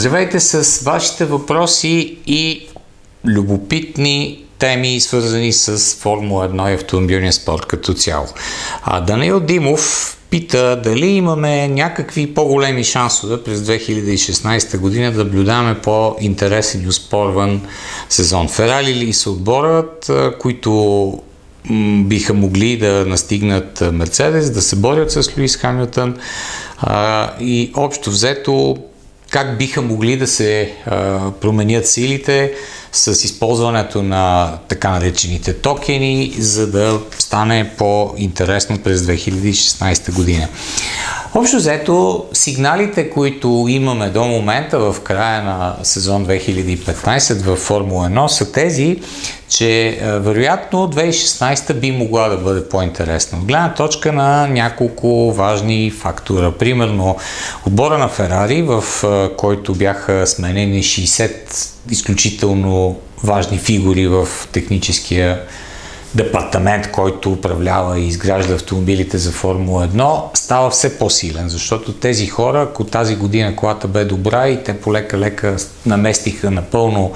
Здравейте с вашите въпроси и любопитни теми, свързани с Формула 1 и автомобилния спорт като цяло. Даниил Димов пита дали имаме някакви по-големи шансове през 2016 година да наблюдаваме по-интересен и успорван сезон. Ферари ли са отборът, които биха могли да настигнат Мерцедес, да се борят с Луис Хамилтън и общо взето как биха могли да се променят силите с използването на така наречените токени, за да стане по-интересно през 2016 година. Общо взето, сигналите, които имаме до момента в края на сезон 2015 в Формула 1 са тези, че вероятно 2016 би могла да бъде по-интересна. От гледна точка на няколко важни фактора. Примерно отбора на Ферари, в който бяха сменени 60 изключително важни фигури в техническия департамент, който управлява и изгражда автомобилите за Формула 1, става все по-силен, защото тези хора, ако тази година колата бе добра и те полека-лека наместиха напълно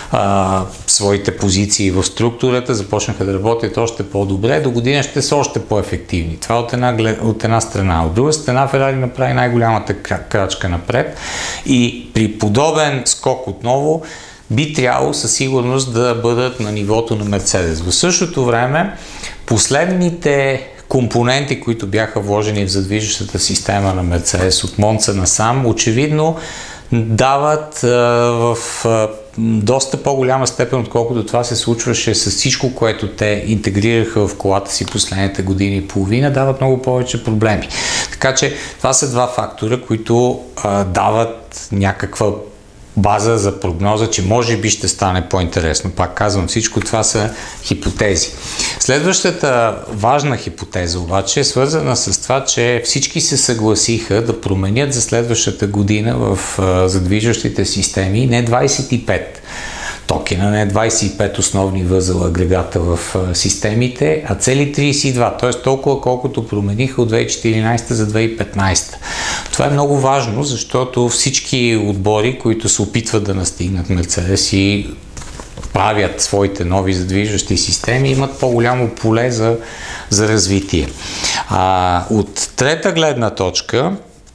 своите позиции в структурата, започнаха да работят още по-добре, до година ще са още по-ефективни. Това от една страна. От друга страна Ферари направи най-голямата крачка напред и при подобен скок отново би трябвало със сигурност да бъдат на нивото на Мерцедес. В същото време последните компоненти, които бяха вложени в задвижващата система на Мерцедес от Монца насам, очевидно дават в доста по-голяма степен, отколкото това се случваше с всичко, което те интегрираха в колата си последните години и половина, дават много повече проблеми. Така че това са два фактора, които дават някаква база за прогноза, че може би ще стане по-интересно. Пак казвам, всичко това са хипотези. Следващата важна хипотеза обаче е свързана с това, че всички се съгласиха да променят за следващата година в задвижващите системи не 25 токена, не 25 основни възела агрегата в системите, а цели 32, т.е. толкова колкото промениха от 2014 за 2015. Това е много важно, защото всички отбори, които се опитват да настигнат Мерцедес и правят своите нови задвижващи системи, имат по-голямо поле за развитие. От трета гледна точка,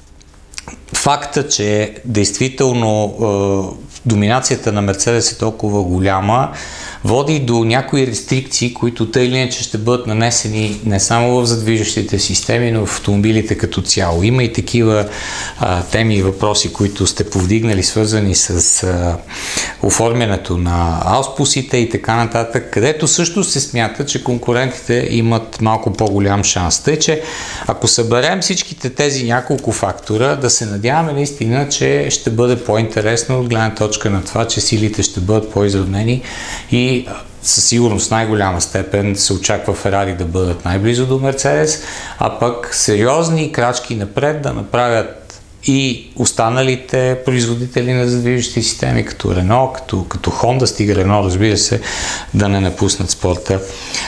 факта, че действително доминацията на Мерцедес е толкова голяма, води до някои рестрикции, които тъй или иначе ще бъдат нанесени не само в задвижващите системи, но в автомобилите като цяло. Има и такива теми и въпроси, които сте повдигнали, свързани с оформянето на ауспусите и така нататък, където също се смята, че конкурентите имат малко по-голям шанс. Тъй, че ако съберем всичките тези няколко фактора, да се надяваме наистина, че ще бъде по-интересно от гледна точка на това, че силите ще бъдат по-изравнени и със сигурност най-голяма степен се очаква Ферари да бъдат най-близо до Мерцедес, а пък сериозни крачки напред да направят и останалите производители на задвижващи системи, като Рено, като Honda, стига Рено, разбира се, да не напуснат спорта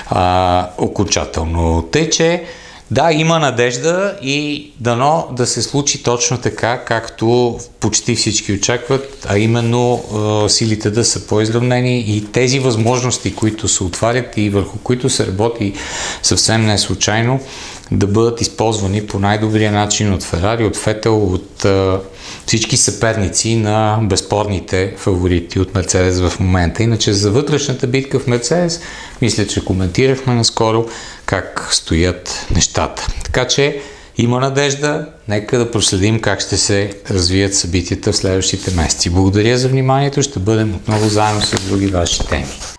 окончателно. Тъй, че да, има надежда и дано да се случи точно така, както почти всички очакват, а именно силите да са по-изравнени и тези възможности, които се отварят и върху които се работи съвсем не случайно, да бъдат използвани по най-добрия начин от Ферари, от Фетел, от всички съперници на безспорните фаворити от Мерцедес в момента. Иначе за вътрешната битка в Мерцедес, мисля, че коментирахме наскоро как стоят нещата. Така че има надежда, нека да проследим как ще се развият събитията в следващите месеци. Благодаря за вниманието, ще бъдем отново заедно с други ваши теми.